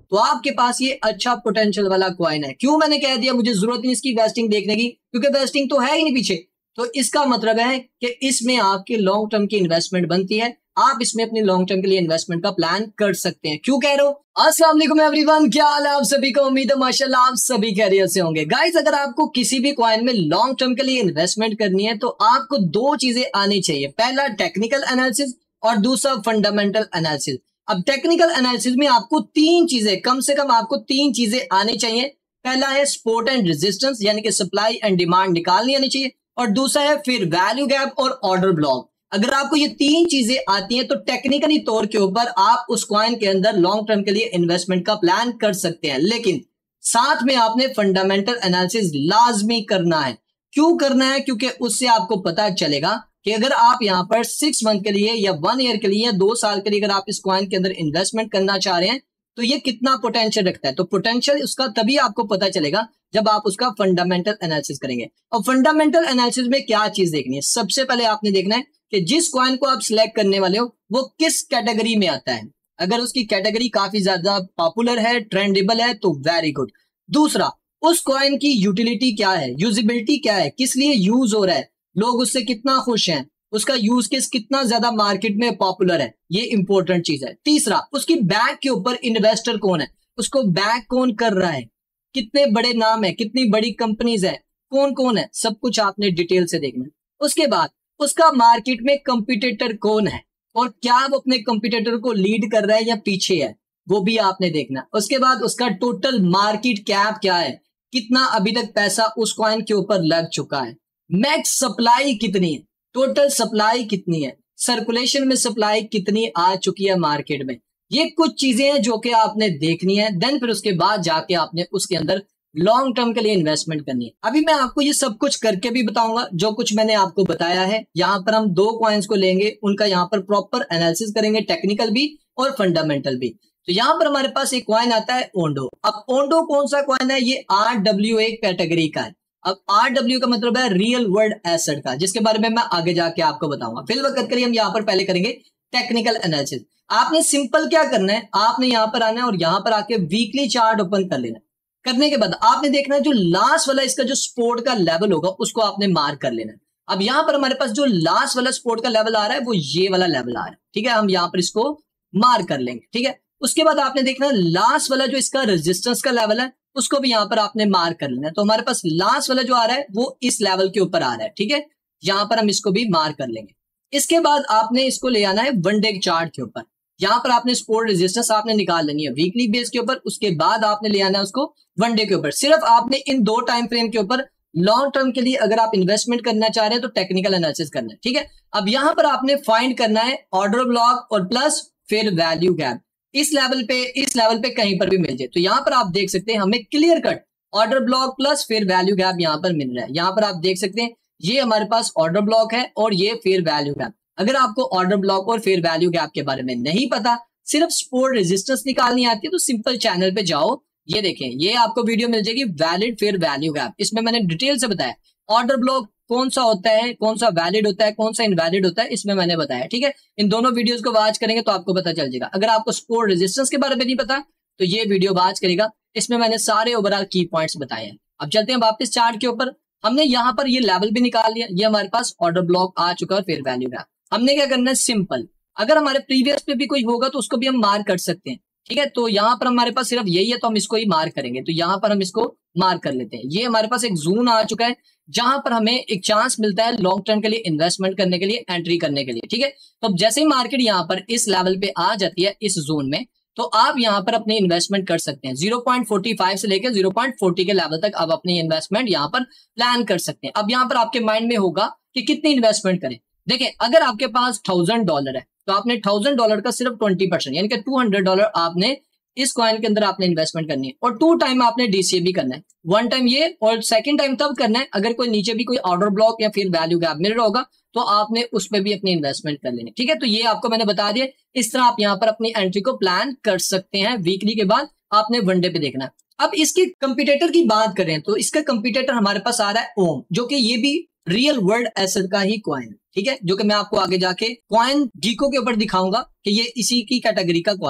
तो आपके पास ये अच्छा पोटेंशियल वाला कॉइन है। क्यों मैंने कह दिया मुझे जरूरत नहीं इसकी वेस्टिंग देखने की, क्योंकि वेस्टिंग तो है ही नहीं पीछे। तो इसका मतलब है कि इसमें आपकी लॉन्ग टर्म की इन्वेस्टमेंट बनती है, आप इसमें अपनी लॉन्ग टर्म के लिए इन्वेस्टमेंट का प्लान कर सकते हैं। क्यों कह रहे हो? अस्सलाम वालेकुम एवरीवन, क्या हाल है आप सभी का? उम्मीद है माशाल्लाह आप सभी खैरियत से होंगे। गाइस, अगर आपको किसी भी कॉइन में लॉन्ग टर्म के लिए इन्वेस्टमेंट करनी है तो आपको दो चीजें आनी चाहिए, पहला टेक्निकल एनालिसिस और दूसरा फंडामेंटल एनालिसिस। अब टेक्निकल एनालिसिस में आपको तीन चीजें, कम से कम आपको तीन चीजें आनी चाहिए। पहला है सपोर्ट एंड रेजिस्टेंस, यानी कि सप्लाई एंड डिमांड निकालनी आनी चाहिए, और दूसरा है फिर वैल्यू गैप और ऑर्डर ब्लॉक। अगर आपको ये तीन चीजें आती हैं तो टेक्निकली तौर के ऊपर आप उस कॉइन के अंदर लॉन्ग टर्म के लिए इन्वेस्टमेंट का प्लान कर सकते हैं। लेकिन साथ में आपने फंडामेंटल एनालिसिस लाजमी करना है। क्यों करना है? क्योंकि उससे आपको पता चलेगा कि अगर आप यहाँ पर 6 मंथ के लिए या 1 ईयर के लिए या 2 साल के लिए अगर आप इस कॉइन के अंदर इन्वेस्टमेंट करना चाह रहे हैं तो ये कितना पोटेंशियल रखता है। तो पोटेंशियल उसका तभी आपको पता चलेगा जब आप उसका फंडामेंटल एनालिसिस करेंगे। और फंडामेंटल एनालिसिस में क्या चीज देखनी है? सबसे पहले आपने देखना है कि जिस कॉइन को आप सिलेक्ट करने वाले हो वो किस कैटेगरी में आता है। अगर उसकी कैटेगरी काफी ज्यादा पॉपुलर है, ट्रेंडेबल है, तो वेरी गुड। दूसरा, उस कॉइन की यूटिलिटी क्या है, यूजिबिलिटी क्या है, किस लिए यूज हो रहा है, लोग उससे कितना खुश हैं, उसका यूज केस कितना ज्यादा मार्केट में पॉपुलर है, ये इंपॉर्टेंट चीज है। तीसरा, उसकी बैक के ऊपर इन्वेस्टर कौन है, उसको बैक कौन कर रहा है, कितने बड़े नाम है, कितनी बड़ी कंपनीज है, कौन कौन है, सब कुछ आपने डिटेल से देखना है। उसके बाद उसका मार्केट में कंपटीटर कौन है और क्या वो अपने कंपटीटर को लीड कर रहा है या पीछे है, वो भी आपने देखना। उसके बाद उसका टोटल मार्केट कैप क्या है, कितना अभी तक पैसा उस कॉइन के ऊपर लग चुका है, मैक्स सप्लाई कितनी है, टोटल सप्लाई कितनी है, सर्कुलेशन में सप्लाई कितनी आ चुकी है मार्केट में। ये कुछ चीजें हैं जो कि आपने देखनी है। देन फिर उसके बाद जाके आपने उसके अंदर लॉन्ग टर्म के लिए इन्वेस्टमेंट करनी है। अभी मैं आपको ये सब कुछ करके भी बताऊंगा जो कुछ मैंने आपको बताया है। यहाँ पर हम 2 कॉइन्स को लेंगे, उनका यहाँ पर प्रॉपर एनालिसिस करेंगे, टेक्निकल भी और फंडामेंटल भी। तो यहाँ पर हमारे पास एक कॉइन आता है ओंडो। अब ओंडो कौन सा कॉइन है? ये RWA कैटेगरी का है। अब RW का मतलब है रियल वर्ल्ड एसेट का, जिसके बारे में मैं आगे जाके आपको बताऊंगा। फिलहाल के लिए हम यहाँ पर पहले करेंगे टेक्निकल एनालिसिस। आपने सिंपल क्या करना है, आपने यहाँ पर आना है और यहाँ पर आके वीकली चार्ट ओपन कर लेना। करने के बाद आपने देखना है जो लास्ट वाला इसका जो सपोर्ट का लेवल होगा उसको आपने मार्क कर लेना है। अब यहाँ पर हमारे पास जो लास्ट वाला सपोर्ट का लेवल आ रहा है वो ये वाला लेवल आ रहा है, ठीक है। हम यहाँ पर इसको मार्क कर लेंगे, ठीक है। उसके बाद आपने देखना है लास्ट वाला जो इसका रेजिस्टेंस का लेवल है उसको भी यहाँ पर आपने मार्क कर लेना है। तो हमारे पास लास्ट वाला जो आ रहा है वो इस लेवल के ऊपर आ रहा है, ठीक है। यहाँ पर हम इसको भी मार्क कर लेंगे। इसके बाद आपने इसको ले आना है 1 डे चार्ट के ऊपर। यहाँ पर आपने सपोर्ट रेजिस्टेंस आपने निकाल लेनी है वीकली बेस के ऊपर। उसके बाद आपने ले आना है उसको 1 डे के ऊपर। सिर्फ आपने इन 2 टाइम फ्रेम के ऊपर लॉन्ग टर्म के लिए अगर आप इन्वेस्टमेंट करना चाह रहे हैं तो टेक्निकल एनालिसिस करना है, ठीक है। अब यहाँ पर आपने फाइंड करना है ऑर्डर ब्लॉक और प्लस फिर वैल्यू गैप। इस लेवल पे कहीं पर भी मिल जाए। तो यहाँ पर आप देख सकते हैं हमें clear cut order block plus fair value gap यहाँ पर मिल रहा है। यहाँ पर आप देख सकते हैं ये हमारे पास ऑर्डर ब्लॉक है और ये फिर वैल्यू गैप। अगर आपको ऑर्डर ब्लॉक और फिर वैल्यू गैप के बारे में नहीं पता, सिर्फ सपोर्ट रेजिस्टेंस निकालनी आती है, तो सिंपल चैनल पे जाओ, ये देखें, ये आपको वीडियो मिल जाएगी वैलिड फिर वैल्यू गैप। इसमें मैंने डिटेल से बताया ऑर्डर ब्लॉक कौन सा होता है, कौन सा वैलिड होता है, कौन सा इनवैलिड होता है, इसमें मैंने बताया, ठीक है। इन दोनों वीडियोस को वॉच करेंगे तो आपको पता चल जाएगा। अगर आपको सपोर्ट रेजिस्टेंस के बारे में नहीं पता तो ये वीडियो वॉच करेगा, इसमें मैंने सारे ओवरऑल की पॉइंट्स बताए हैं। अब चलते हैं वापस चार्ट के ऊपर। हमने यहाँ पर ये लेवल भी निकाल लिया, ये हमारे पास ऑर्डर ब्लॉक आ चुका है फिर वैल्यू गैप। हमने क्या करना है, सिंपल, अगर हमारे प्रीवियस पे भी कोई होगा तो उसको भी हम मार्क कर सकते हैं, ठीक है। तो यहाँ पर हमारे पास सिर्फ यही है तो हम इसको ही मार्क करेंगे। तो यहाँ पर हम इसको मार्क कर लेते हैं। ये हमारे पास एक जोन आ चुका है जहां पर हमें एक चांस मिलता है लॉन्ग टर्म के लिए इन्वेस्टमेंट करने के लिए, एंट्री करने के लिए, ठीक है। तो जैसे ही मार्केट यहाँ पर इस लेवल पे आ जाती है इस जोन में, तो आप यहाँ पर अपनी इन्वेस्टमेंट कर सकते हैं। 0.45 से लेकर 0.40 के लेवल तक आप अपनी इन्वेस्टमेंट यहाँ पर प्लान कर सकते हैं। अब यहाँ पर आपके माइंड में होगा कि कितनी इन्वेस्टमेंट करें। देखिए, अगर आपके पास $1000 है तो आपने $1000 का सिर्फ 20% यानी कि $200 आपने इस कॉइन के अंदर आपने इन्वेस्टमेंट करनी है। और 2 टाइम आपने डीसीए भी करना है, 1 टाइम ये और 2nd टाइम तब करना है अगर कोई नीचे भी कोई ऑर्डर ब्लॉक या फिर वैल्यू गैप मिल रहा होगा तो आपने उस पर भी अपनी इन्वेस्टमेंट कर लेनी, ठीक है। तो ये आपको मैंने बता दिया, इस तरह आप यहाँ पर अपनी एंट्री को प्लान कर सकते हैं। वीकली के बाद आपने 1 डे पे देखना है। अब इसके कंपटीटर की बात करें तो इसका कंपटीटर हमारे पास आ रहा है ओम, जो कि ये भी रियल वर्ल्ड एसेट का ही कॉइन, ठीक है, जो कि मैं आपको आगे जाके कॉइन गीको के ऊपर दिखाऊंगा कि ये इसी की कैटेगरी का कॉइन है।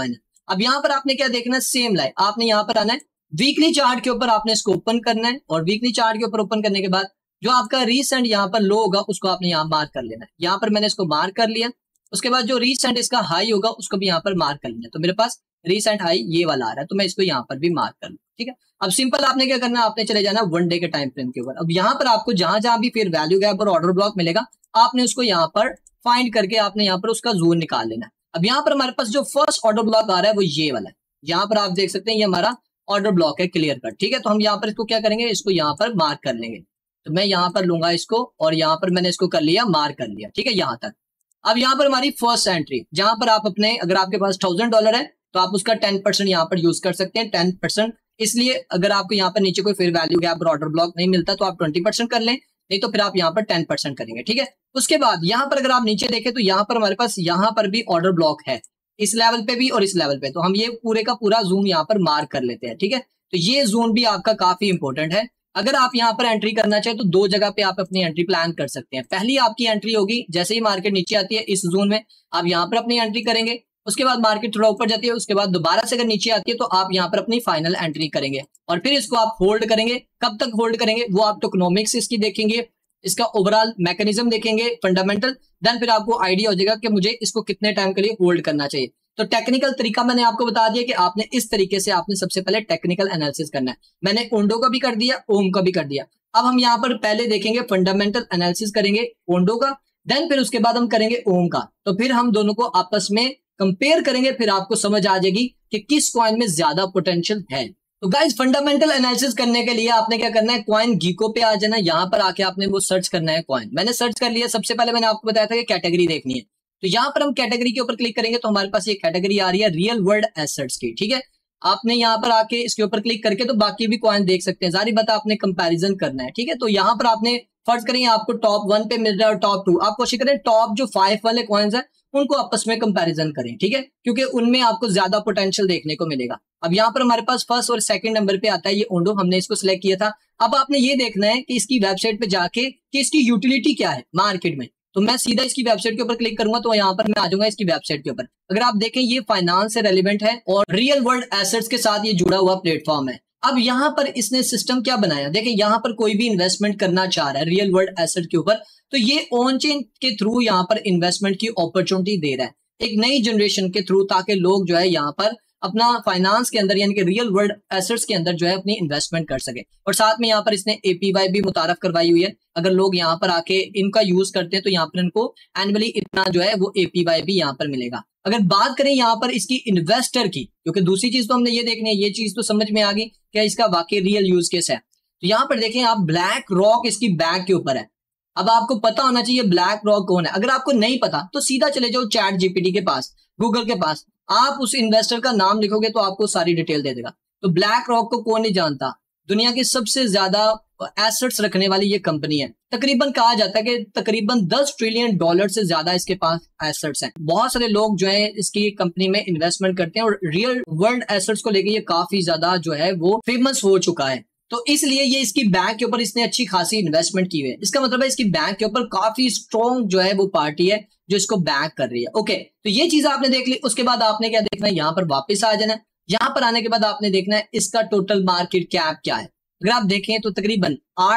अब यहाँ पर आपने क्या देखना है, सेम लाइन आपने यहाँ पर आना है, वीकली चार्ट के ऊपर आपने इसको ओपन करना है और वीकली चार्ट के ऊपर ओपन करने के बाद जो आपका रीसेंट यहाँ पर लो होगा उसको आपने यहाँ मार्क कर लेना है। यहाँ पर मैंने इसको मार्क कर लिया, उसके बाद जो रीसेंट इसका हाई होगा उसको भी यहाँ पर मार्क कर लेना है। तो मेरे पास रीसेंट हाई ये वाला आ रहा है, तो मैं इसको यहाँ पर भी मार्क कर लूँ, ठीक है। अब सिंपल आपने क्या करना है, आपने चले जाना वन डे के टाइम फ्रेम के ऊपर। अब यहाँ पर आपको जहां जहां भी फिर वैल्यू गैप और ऑर्डर ब्लॉक मिलेगा आपने उसको यहाँ पर फाइंड करके आपने यहाँ पर उसका जोन निकाल लेना है। अब यहाँ पर हमारे पास जो फर्स्ट ऑर्डर ब्लॉक आ रहा है वो ये वाला है, यहाँ पर आप देख सकते हैं ये हमारा ऑर्डर ब्लॉक है क्लियर कट, ठीक है। तो हम यहाँ पर इसको क्या करेंगे, इसको यहाँ पर मार्क कर लेंगे। तो मैं यहाँ पर लूंगा इसको और यहाँ पर मैंने इसको कर लिया, मार्क कर लिया, ठीक है, यहाँ तक। अब यहाँ पर हमारी फर्स्ट एंट्री, जहां पर आप अपने, अगर आपके पास $1000 है तो आप उसका 10% यहाँ पर यूज कर सकते हैं। 10% इसलिए अगर आपको यहाँ पर नीचे कोई फिर वैल्यू गैप और ऑर्डर ब्लॉक नहीं मिलता तो आप 20% कर लें, नहीं तो फिर आप यहाँ पर 10% करेंगे, ठीक है। उसके बाद यहाँ पर अगर आप नीचे देखें तो यहाँ पर हमारे पास यहाँ पर भी ऑर्डर ब्लॉक है, इस लेवल पे भी और इस लेवल पे। तो हम ये पूरे का पूरा जोन यहाँ पर मार्क कर लेते हैं, ठीक है। तो ये जोन भी आपका काफी इंपॉर्टेंट है। अगर आप यहाँ पर एंट्री करना चाहे तो दो जगह पे आप अपनी एंट्री प्लान कर सकते हैं। पहली आपकी एंट्री होगी जैसे ही मार्केट नीचे आती है इस जोन में, आप यहाँ पर अपनी एंट्री करेंगे। उसके बाद मार्केट थोड़ा ऊपर जाती है, उसके बाद दोबारा से अगर नीचे आती है तो आप यहाँ पर अपनी फाइनल एंट्री करेंगे और फिर इसको आप होल्ड करेंगे। कब तक होल्ड करेंगे वो आप टोकनोमिक्स इसकी देखेंगे, इसका ओवरऑल मैकेनिज्म देखेंगे, फंडामेंटल, देन फिर आपको आइडिया हो जाएगा कि मुझे इसको कितने टाइम के लिए होल्ड करना चाहिए। तो टेक्निकल तरीका मैंने आपको बता दिया कि आपने इस तरीके से आपने सबसे पहले टेक्निकल एनालिसिस करना है। मैंने ओंडो का भी कर दिया, ओम का भी कर दिया। अब हम यहाँ पर पहले देखेंगे फंडामेंटल एनालिसिस करेंगे ओंडो का, देन फिर उसके बाद हम करेंगे ओम का। तो फिर हम दोनों को आपस में कंपेयर करेंगे, फिर आपको समझ आ जाएगी कि किस कॉइन में ज्यादा पोटेंशियल है। तो गाइस फंडामेंटल एनालिसिस करने के लिए आपने क्या करना है, कॉइन गीको पे आ जाना, यहाँ पर आके आपने वो सर्च करना है कॉइन। मैंने सर्च कर लिया। सबसे पहले मैंने आपको बताया था कि कैटेगरी देखनी है, तो यहाँ पर हम कैटेगरी के ऊपर क्लिक करेंगे तो हमारे पास ये कैटेगरी आ रही है रियल वर्ल्ड एसेट्स की, ठीक है। आपने यहाँ पर आके इसके ऊपर क्लिक करके तो बाकी भी कॉइन देख सकते हैं। जारी बात आपने कंपैरिजन करना है, ठीक है। तो यहाँ पर आपने फर्ज करें आपको टॉप 1 पे मिल रहा है और टॉप 2, आप कोशिश करें टॉप जो 5 वाले कॉइन्स है उनको आपस में कंपैरिजन करें, ठीक है, क्योंकि उनमें आपको ज्यादा पोटेंशियल देखने को मिलेगा। अब यहाँ पर हमारे पास फर्स्ट और सेकंड नंबर पे आता है ये ओंडो, हमने इसको सिलेक्ट किया था। अब आपने ये देखना है कि इसकी वेबसाइट पे जाके कि इसकी यूटिलिटी क्या है मार्केट में। तो मैं सीधा इसकी वेबसाइट के ऊपर क्लिक करूंगा तो यहाँ पर मैं आ जाऊंगा इसकी वेबसाइट के ऊपर। अगर आप देखें ये फाइनेंस से रेलिवेंट है और रियल वर्ल्ड एसेट्स के साथ ये जुड़ा हुआ प्लेटफॉर्म है। अब यहाँ पर इसने सिस्टम क्या बनाया, देखें यहाँ पर कोई भी इन्वेस्टमेंट करना चाह रहा है रियल वर्ल्ड एसेट के ऊपर तो ये ऑन चेन के थ्रू यहाँ पर इन्वेस्टमेंट की अपॉर्चुनिटी दे रहा है एक नई जनरेशन के थ्रू, ताकि लोग जो है यहाँ पर अपना फाइनेंस के अंदर यानी कि रियल वर्ल्ड एसेट्स के अंदर जो है अपनी इन्वेस्टमेंट कर सके। और साथ में यहाँ पर इसने एपीवाई भी मुतारफ करवाई हुई है। अगर लोग यहाँ पर आके इनका यूज करते हैं तो यहाँ पर इनको एनुअली इतना जो है वो एपीवाई भी यहाँ पर मिलेगा। अगर बात करें यहाँ पर इसकी इन्वेस्टर की, क्योंकि दूसरी चीज तो हमने ये देखनी है, ये चीज तो समझ में आ गई क्या इसका वाकई रियल यूज केस है। तो यहाँ पर देखें आप ब्लैक रॉक इसकी बैक के ऊपर है। अब आपको पता होना चाहिए ब्लैक रॉक कौन है। अगर आपको नहीं पता तो सीधा चले जाओ चैट जीपीटी के पास, गूगल के पास, आप उस इन्वेस्टर का नाम लिखोगे तो आपको सारी डिटेल दे देगा। तो ब्लैक रॉक को कौन नहीं जानता, दुनिया की सबसे ज्यादा एसेट्स रखने वाली ये कंपनी है। तकरीबन कहा जाता है कि तकरीबन $10 ट्रिलियन से ज्यादा इसके पास एसेट्स हैं। बहुत सारे लोग जो है इसकी कंपनी में इन्वेस्टमेंट करते हैं और रियल वर्ल्ड एसेट्स को लेकर ये काफी ज्यादा जो है वो फेमस हो चुका है। तो इसलिए ये इसकी बैंक के ऊपर इसने अच्छी खासी इन्वेस्टमेंट की हुई है। इसका मतलब है इसकी बैंक के ऊपर काफी स्ट्रॉन्ग जो है वो पार्टी है जो इसको बैक कर रही है। ओके, तो ये चीज आपने देख ली। उसके बाद आपने क्या देखना है, यहाँ पर वापस आ जाना है। यहाँ पर आने के बाद आपने देखना है इसका टोटल मार्केट कैप क्या है। अगर आप देखें तो तकरीबन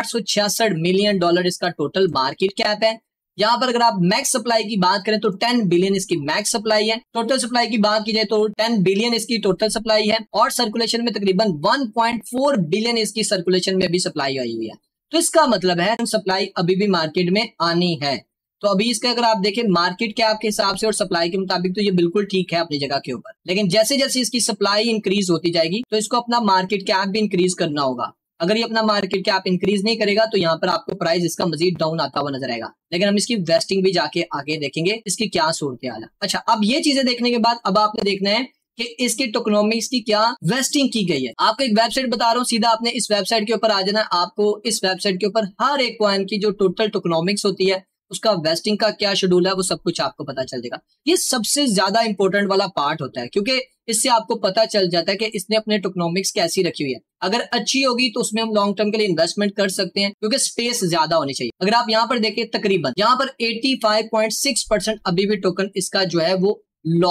$866 मिलियन इसका टोटल मार्केट कैप है। यहाँ पर अगर आप मैक्स सप्लाई की बात करें तो 10 बिलियन इसकी मैक्स सप्लाई है। टोटल सप्लाई की बात की जाए तो 10 बिलियन इसकी टोटल सप्लाई है और सर्कुलेशन में तकरीबन 1.4 बिलियन इसकी सर्कुलेशन में भी सप्लाई आई हुई है। तो इसका मतलब है सप्लाई अभी भी मार्केट में आनी है। तो अभी इसका अगर आप देखें मार्केट कैप के हिसाब से और सप्लाई के मुताबिक तो ये बिल्कुल ठीक है अपनी जगह के ऊपर, लेकिन जैसे जैसे इसकी सप्लाई इंक्रीज होती जाएगी तो इसको अपना मार्केट कैप भी इंक्रीज करना होगा। अगर ये अपना मार्केट कैप इंक्रीज नहीं करेगा तो यहाँ पर आपको प्राइस इसका मजीद डाउन आता हुआ नजर आएगा। लेकिन हम इसकी वेस्टिंग भी जाके आगे देखेंगे इसकी क्या सूरत हाल है। अच्छा, अब ये चीजें देखने के बाद अब आपने देखना है कि इसके टोकनोमिक्स की क्या वेस्टिंग की गई है। आपको एक वेबसाइट बता रहा हूँ, सीधा आपने इस वेबसाइट के ऊपर आ जाना। आपको इस वेबसाइट के ऊपर हर एक कॉइन की जो टोटल टोकनोमिक्स होती है उसका वेस्टिंग का क्या शेड्यूल है वो सब कुछ आपको पता चल जाएगा। ये सबसे ज्यादा इंपॉर्टेंट वाला पार्ट होता है क्योंकि इससे आपको पता चल जाता है कि इसने अपने टोकनोमिक्स कैसी रखी हुई है। अगर अच्छी होगी तो उसमें हम लॉन्ग टर्म के लिए इन्वेस्टमेंट कर सकते हैं क्योंकि स्पेस ज्यादा होनी चाहिए। अगर आप यहाँ पर देखें तकरीबन यहाँ पर 85.6% अभी भी टोकन इसका जो है वो लॉक्ड है।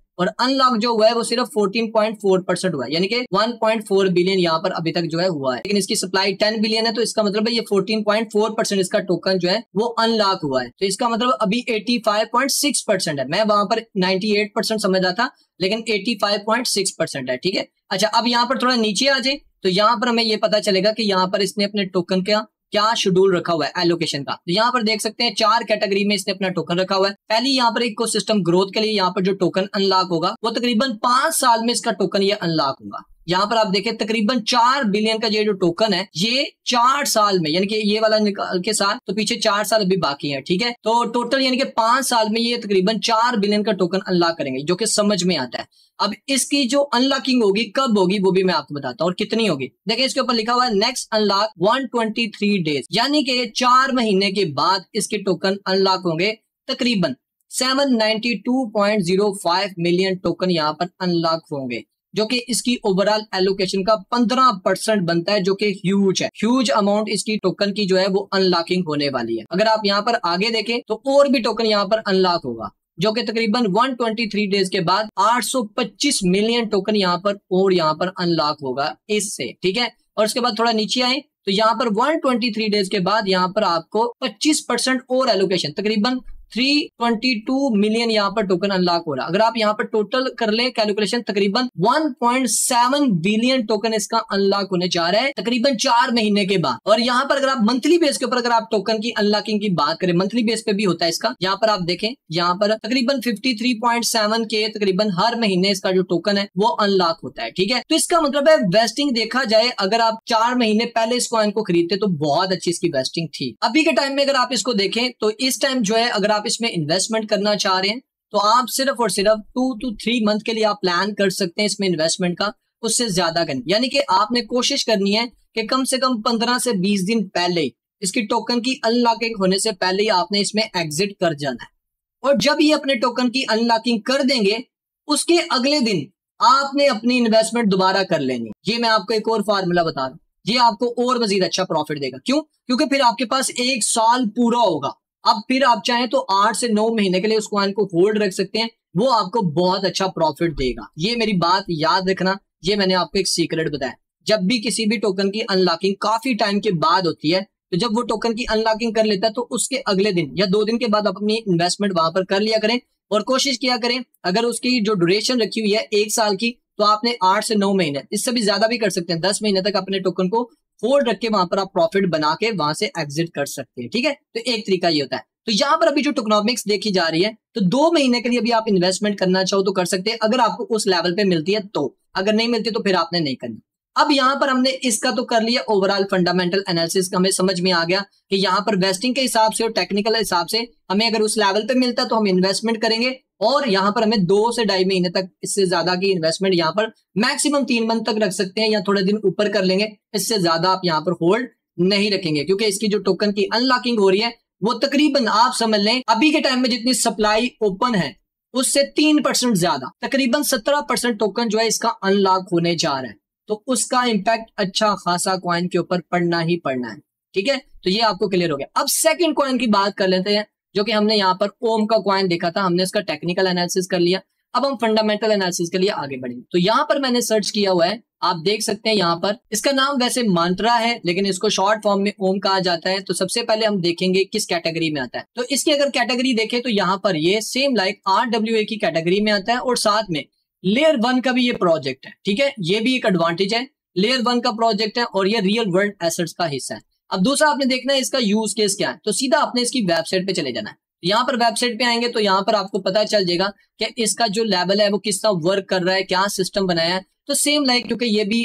और अनलॉक जो हुआ है वो सिर्फ 14.4% हुआ है, यानी कि 1.4 बिलियन यहाँ पर अभी तक जो है हुआ है। लेकिन इसकी सप्लाई 10 बिलियन है, तो इसका मतलब है ये 14.4% इसका टोकन जो है वो अनलॉक हुआ है। तो इसका मतलब अभी 85.6% है। मैं वहां पर 98% समझ रहा था, लेकिन 85.6% है। ठीक है, अच्छा अब यहाँ पर थोड़ा नीचे आ जाए तो यहाँ पर हमें ये पता चलेगा कि यहाँ पर इसने अपने टोकन का क्या शेड्यूल रखा हुआ है एलोकेशन का। तो यहाँ पर देख सकते हैं 4 कैटेगरी में इसने अपना टोकन रखा हुआ है। पहली यहाँ पर इकोसिस्टम ग्रोथ के लिए यहाँ पर जो टोकन अनलॉक होगा वो तकरीबन 5 साल में इसका टोकन ये अनलॉक होगा। यहाँ पर आप देखें तकरीबन 4 बिलियन का ये जो टोकन है ये 4 साल में, यानी कि ये वाला निकाल के साथ तो पीछे 4 साल अभी बाकी है। ठीक है, तो टोटल यानी कि 5 साल में ये तकरीबन 4 बिलियन का टोकन अनलॉक करेंगे, जो कि समझ में आता है। अब इसकी जो अनलॉकिंग होगी कब होगी वो भी मैं आपको बताता हूँ और कितनी होगी। देखिए इसके ऊपर लिखा हुआ है नेक्स्ट अनलॉक 123 डेज, यानी कि 4 महीने के बाद इसके टोकन अनलॉक होंगे। तकरीबन 792.05 मिलियन टोकन यहाँ पर अनलॉक होंगे, जो कि इसकी ओवरऑल एलोकेशन का 15% बनता है, जो कि ह्यूज है। ह्यूज अमाउंट इसकी टोकन की जो है वो अनलॉकिंग होने वाली है। अगर आप यहाँ पर आगे देखें तो और भी टोकन यहाँ पर अनलॉक होगा, जो कि तकरीबन 123 डेज के बाद 825 मिलियन टोकन यहाँ पर और यहाँ पर अनलॉक होगा इससे। ठीक है, और उसके बाद थोड़ा नीचे आए तो यहाँ पर 123 डेज के बाद यहाँ पर आपको 25% और एलोकेशन तकरीबन 322 मिलियन यहाँ पर टोकन अनलॉक हो रहा है। अगर आप यहाँ पर टोटल कर ले कैलकुलेशन तकरीबन 1.7 बिलियन टोकन इसका अनलॉक होने जा रहा है तकरीबन 4 महीने के बाद। और यहाँ पर अगर आप मंथली बेस के ऊपर अगर आप टोकन की अनलॉकिंग की बात करें, मंथली बेस पे भी होता है इसका। यहाँ पर आप देखें यहाँ पर तकरीबन 53.7 के तकरीबन हर महीने इसका जो टोकन है वो अनलॉक होता है। ठीक है, तो इसका मतलब है वेस्टिंग देखा जाए अगर आप 4 महीने पहले इस कॉइन को खरीदते तो बहुत अच्छी इसकी वेस्टिंग थी। अभी के टाइम में अगर आप इसको देखें तो इस टाइम जो है अगर आप इसमें इन्वेस्टमेंट करना चाह रहे हैं तो आप सिर्फ और सिर्फ 2 to 3 मंथ के लिए आप प्लान कर सकते हैं इसमें इन्वेस्टमेंट का, उससे ज्यादा करनी। यानी कि आपने कोशिश करनी है कि कम से कम 15 से 20 दिन पहले इसकी टोकन की अनलॉकिंग होने से पहले ही आपने इसमें एग्जिट कर जाना है। और जब ये अपने टोकन की अनलॉकिंग कर देंगे उसके अगले दिन आपने अपनी इन्वेस्टमेंट दोबारा कर लेनी। ये मैं आपको एक और फार्मूला बता रहा हूं, ये आपको और मजीद अच्छा प्रॉफिट देगा। क्यों? क्योंकि फिर आपके पास 1 साल पूरा होगा। अब फिर आप चाहें तो 8 से 9 महीने के लिए उस कॉइन को होल्ड रख सकते हैं, वो आपको बहुत अच्छा प्रॉफिट देगा। ये मेरी बात याद रखना, ये मैंने आपको एक सीक्रेट बताया। जब भी किसी भी टोकन की अनलॉकिंग काफी टाइम के बाद होती है तो जब वो टोकन की अनलॉकिंग कर लेता है तो उसके अगले दिन या 2 दिन के बाद आप अपनी इन्वेस्टमेंट वहां पर कर लिया करें और कोशिश किया करें अगर उसकी जो ड्यूरेशन रखी हुई है 1 साल की तो आपने 8 से 9 महीने, इससे भी ज्यादा भी कर सकते हैं, 10 महीने तक अपने टोकन को होल्ड रख के वहां पर आप प्रॉफिट बना के वहां से एग्जिट कर सकते हैं। ठीक है, तो एक तरीका ये होता है। तो यहाँ पर अभी जो टोकनॉमिक्स देखी जा रही है तो 2 महीने के लिए अभी आप इन्वेस्टमेंट करना चाहो तो कर सकते हैं अगर आपको उस लेवल पे मिलती है तो, अगर नहीं मिलती तो फिर आपने नहीं करनी। अब यहाँ पर हमने इसका तो कर लिया ओवरऑल फंडामेंटल एनालिसिस, हमें समझ में आ गया कि यहाँ पर वेस्टिंग के हिसाब से और टेक्निकल हिसाब से हमें अगर उस लेवल पे मिलता है तो हम इन्वेस्टमेंट करेंगे और यहाँ पर हमें 2 से 2.5 महीने तक इससे ज्यादा की इन्वेस्टमेंट यहाँ पर मैक्सिमम 3 मंथ तक रख सकते हैं या थोड़े दिन ऊपर कर लेंगे, इससे ज्यादा आप यहाँ पर होल्ड नहीं रखेंगे क्योंकि इसकी जो टोकन की अनलॉकिंग हो रही है वो तकरीबन आप समझ लें अभी के टाइम में जितनी सप्लाई ओपन है उससे 3% ज्यादा, तकरीबन 17% टोकन जो है इसका अनलॉक होने जा रहा है। तो उसका इंपैक्ट अच्छा खासा कॉइन के ऊपर पड़ना ही पड़ना है। ठीक है, तो ये आपको क्लियर हो गया। अब सेकंड कॉइन की बात कर लेते हैं जो कि हमने यहाँ पर ओम का कॉइन देखा था, हमने इसका टेक्निकल एनालिसिस कर लिया। अब हम फंडामेंटल एनालिसिस के लिए आगे बढ़ेंगे। तो यहाँ पर मैंने सर्च किया हुआ है, आप देख सकते हैं यहाँ पर इसका नाम वैसे मंत्रा है लेकिन इसको शॉर्ट फॉर्म में ओम कहा जाता है। तो सबसे पहले हम देखेंगे किस कैटेगरी में आता है। तो इसकी अगर कैटेगरी देखें तो यहाँ पर ये सेम लाइक RWA की कैटेगरी में आता है और साथ में लेयर 1 का भी ये प्रोजेक्ट है। ठीक है, ये भी एक एडवांटेज है, लेयर 1 का प्रोजेक्ट है और ये रियल वर्ल्ड एसेट्स का हिस्सा है। अब दूसरा आपने देखना है इसका यूज केस क्या है, तो सीधा आपने इसकी वेबसाइट पे चले जाना है। यहाँ पर वेबसाइट पे आएंगे तो यहाँ पर आपको पता चल जाएगा कि इसका जो लेवल है वो किस तरह वर्क कर रहा है, क्या सिस्टम बनाया है। तो सेम लाइक क्योंकि ये भी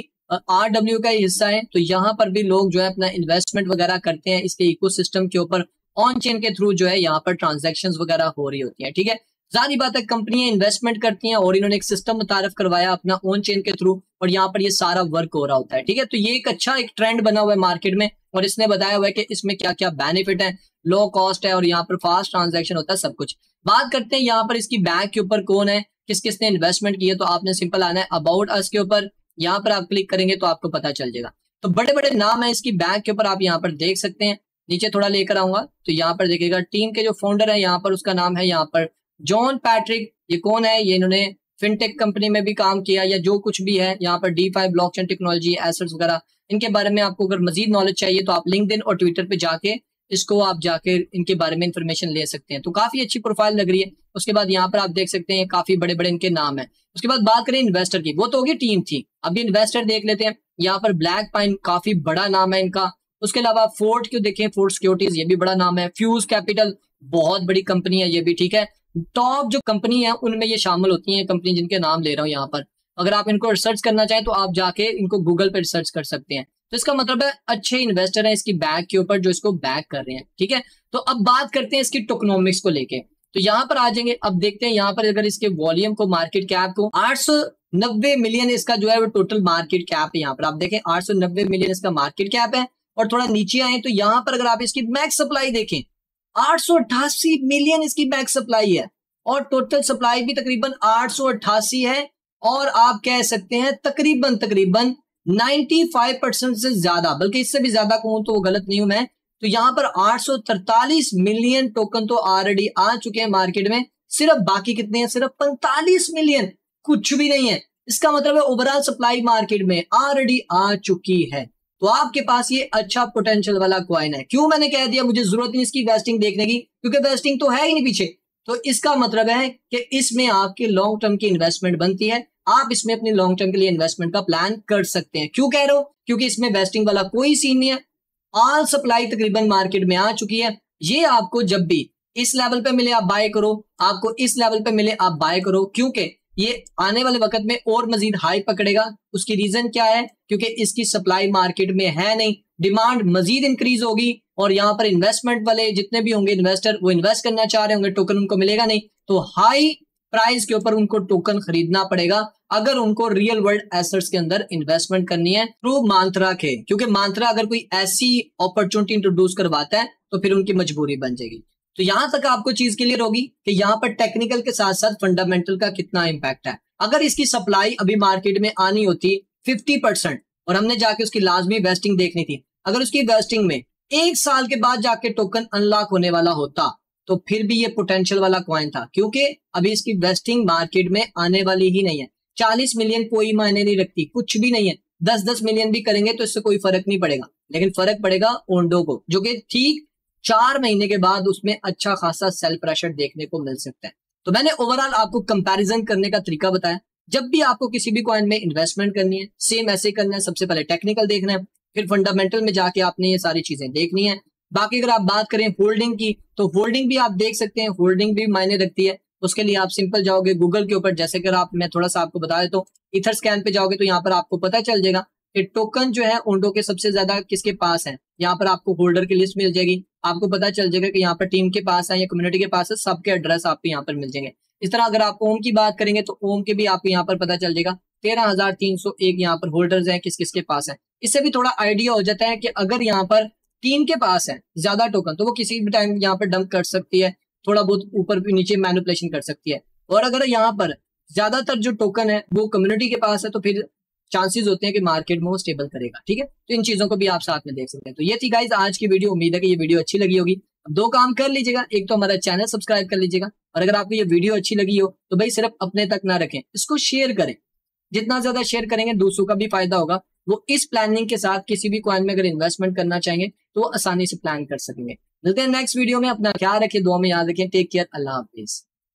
RW का हिस्सा है तो यहाँ पर भी लोग जो है अपना इन्वेस्टमेंट वगैरह करते हैं इसके इकोसिस्टम के ऊपर, ऑन चेन के थ्रू जो है यहाँ पर ट्रांजैक्शंस वगैरह हो रही होती है। ठीक है, जारी बात है कंपनियां इन्वेस्टमेंट करती हैं और इन्होंने एक सिस्टम मुतारफ करवाया अपना ऑन चेन के थ्रू और यहाँ पर ये सारा वर्क हो रहा होता है। ठीक है, तो ये एक अच्छा एक ट्रेंड बना हुआ है मार्केट में और इसने बताया हुआ है कि इसमें क्या क्या बेनिफिट है, लो कॉस्ट है और यहाँ पर फास्ट ट्रांजैक्शन होता है, सब कुछ। बात करते हैं यहाँ पर इसकी बैंक के ऊपर कौन है, किस किसने इन्वेस्टमेंट की है। तो आपने सिंपल आना है अबाउट अस के ऊपर, यहाँ पर आप क्लिक करेंगे तो आपको पता चल जाएगा। तो बड़े बड़े नाम है इसकी बैंक के ऊपर, आप यहाँ पर देख सकते हैं। नीचे थोड़ा लेकर आऊंगा तो यहाँ पर देखिएगा टीम के जो फाउंडर है यहाँ पर उसका नाम है यहाँ पर जॉन पैट्रिक। ये कौन है, ये इन्होंने फिनटेक कंपनी में भी काम किया या जो कुछ भी है यहाँ पर DeFi ब्लॉकचेन टेक्नोलॉजी एसेट्स वगैरह, इनके बारे में आपको अगर मजीद नॉलेज चाहिए तो आप लिंक्डइन और ट्विटर पे जाके इसको आप जाके इनके बारे में इंफॉर्मेशन ले सकते हैं। तो काफी अच्छी प्रोफाइल लग रही है। उसके बाद यहाँ पर आप देख सकते हैं काफी बड़े बड़े इनके नाम है। उसके बाद बात करें इन्वेस्टर की, वो तो होगी टीम थी, अभी इन्वेस्टर देख लेते हैं। यहाँ पर ब्लैक पाइन काफी बड़ा नाम है इनका। उसके अलावा फोर्ट क्यों देखें, फोर्ट सिक्योरिटीज ये भी बड़ा नाम है। फ्यूज कैपिटल बहुत बड़ी कंपनी है ये भी, ठीक है। टॉप जो कंपनी है उनमें ये शामिल होती है कंपनी जिनके नाम ले रहा हूँ यहाँ पर। अगर आप इनको रिसर्च करना चाहें तो आप जाके इनको गूगल पे रिसर्च कर सकते हैं। तो इसका मतलब है अच्छे इन्वेस्टर हैं इसकी बैक के ऊपर जो इसको बैक कर रहे हैं, ठीक है। तो अब बात करते हैं इसकी टोकनोमिक्स को लेके। तो यहाँ पर आ जाएंगे, अब देखते हैं यहाँ पर अगर इसके वॉल्यूम को, मार्केट कैप को, 890 मिलियन इसका जो है वो टोटल मार्केट कैप है। यहाँ पर आप देखें 890 मिलियन इसका मार्केट कैप है। और थोड़ा नीचे आए तो यहाँ पर अगर आप इसकी मैक्स सप्लाई देखें 888 मिलियन इसकी मैक्स सप्लाई है और टोटल सप्लाई भी तकरीबन 888 है। और आप कह सकते हैं तकरीबन 95% से ज्यादा, बल्कि इससे भी ज्यादा कहूं तो वो गलत नहीं हूं मैं। तो यहाँ पर 843 मिलियन टोकन तो ऑलरेडी आ चुके हैं मार्केट में। सिर्फ बाकी कितने हैं, सिर्फ 45 मिलियन, कुछ भी नहीं है। इसका मतलब है ओवरऑल सप्लाई मार्केट में ऑलरेडी आ चुकी है। तो आपके पास ये अच्छा पोटेंशियल वाला कॉइन है। क्यों मैंने कह दिया मुझे जरूरत नहीं इसकी वेस्टिंग देखने की, क्योंकि वेस्टिंग तो है ही नहीं पीछे। तो इसका मतलब है कि इसमें आपकी लॉन्ग टर्म की इन्वेस्टमेंट बनती है। आप इसमें अपनी लॉन्ग टर्म के लिए इन्वेस्टमेंट का प्लान कर सकते हैं। क्यों कह रहे हो, क्योंकि इसमें वेस्टिंग वाला कोई सीन नहीं है। ऑल सप्लाई तकरीबन मार्केट में आ चुकी है। ये आपको जब भी इस लेवल पे मिले आप बाय करो, आपको इस लेवल पे मिले आप बाय करो, क्योंकि ये आने वाले वक्त में और मजीद हाई पकड़ेगा। उसकी रीजन क्या है, क्योंकि इसकी सप्लाई मार्केट में है नहीं, डिमांड मजीद इंक्रीज होगी और यहाँ पर इन्वेस्टमेंट वाले जितने भी होंगे इन्वेस्टर वो इन्वेस्ट करना चाह रहे होंगे, टोकन उनको मिलेगा नहीं, तो हाई प्राइस के ऊपर उनको टोकन खरीदना पड़ेगा अगर उनको रियल वर्ल्ड एसेट्स के अंदर इन्वेस्टमेंट करनी है थ्रू मांत्रा के। क्योंकि मांत्रा अगर कोई ऐसी अपॉर्चुनिटी इंट्रोड्यूस करवाता है तो फिर उनकी मजबूरी बन जाएगी। तो यहां तक आपको चीज क्लियर होगी कि यहाँ पर टेक्निकल के साथ साथ फंडामेंटल का कितना इंपैक्ट है। अगर इसकी सप्लाई अभी मार्केट में आनी होती 50% और हमने जाके उसकी लाजमी वेस्टिंग देखनी थी, अगर उसकी वेस्टिंग में 1 साल के बाद जाके टोकन अनलॉक होने वाला होता तो फिर भी ये पोटेंशियल वाला कॉइन था। क्योंकि अभी इसकी वेस्टिंग मार्केट में आने वाली ही नहीं है। 40 मिलियन कोई मायने नहीं रखती, कुछ भी नहीं है। 10-10 मिलियन भी करेंगे तो इससे कोई फर्क नहीं पड़ेगा, लेकिन फर्क पड़ेगा ओंडो को, जो कि ठीक 4 महीने के बाद उसमें अच्छा खासा सेल प्रेशर देखने को मिल सकता है। तो मैंने ओवरऑल आपको कंपैरिजन करने का तरीका बताया। जब भी आपको किसी भी कॉइन में इन्वेस्टमेंट करनी है सेम ऐसे करना है, सबसे पहले टेक्निकल देखना है, फिर फंडामेंटल में जाके आपने ये सारी चीजें देखनी है। बाकी अगर आप बात करें होल्डिंग की तो होल्डिंग भी आप देख सकते हैं, होल्डिंग भी मायने रखती है। उसके लिए आप सिंपल जाओगे गूगल के ऊपर, जैसे कि आप मैं थोड़ा सा आपको बता देता हूँ, इथर स्कैन पे जाओगे तो यहाँ पर आपको पता चल जाएगा कि टोकन जो है ओंडो के सबसे ज्यादा किसके पास है। यहाँ पर आपको होल्डर की लिस्ट मिल जाएगी, आपको पता चल जाएगा कि यहाँ पर टीम के पास है या कम्युनिटी के पास है, सबके एड्रेस आपको यहाँ पर मिल जाएंगे। इस तरह अगर आप ओम की बात करेंगे तो ओम के भी आपको यहाँ पर पता चल जाएगा 13,301 यहाँ पर होल्डर्स हैं, किस किस के पास है। इससे भी थोड़ा आइडिया हो जाता है कि अगर यहाँ पर टीम के पास है ज्यादा टोकन तो वो किसी भी टाइम यहाँ पर डंप कर सकती है, थोड़ा बहुत ऊपर भी नीचे मैनिपुलेशन कर सकती है। और अगर यहाँ पर ज्यादातर जो टोकन है वो कम्युनिटी के पास है तो फिर चांसेस होते हैं कि मार्केट में वो स्टेबल करेगा, ठीक है। तो इन चीजों को भी आप साथ में देख सकते हैं। तो ये थी गाइस आज की वीडियो, उम्मीद है कि ये वीडियो अच्छी लगी होगी। अब 2 काम कर लीजिएगा, एक तो हमारा चैनल सब्सक्राइब कर लीजिएगा और अगर आपको ये वीडियो अच्छी लगी हो तो भाई सिर्फ अपने तक ना रखें, इसको शेयर करें। जितना ज्यादा शेयर करेंगे दूसरों का भी फायदा होगा। वो इस प्लानिंग के साथ किसी भी कॉइन में अगर इन्वेस्टमेंट करना चाहेंगे तो वो आसानी से प्लान कर सकेंगे। मिलते हैं नेक्स्ट वीडियो में, अपना ख्याल रखिए, दुआ में याद रखें, टेक केयर, अल्लाह हाफिज।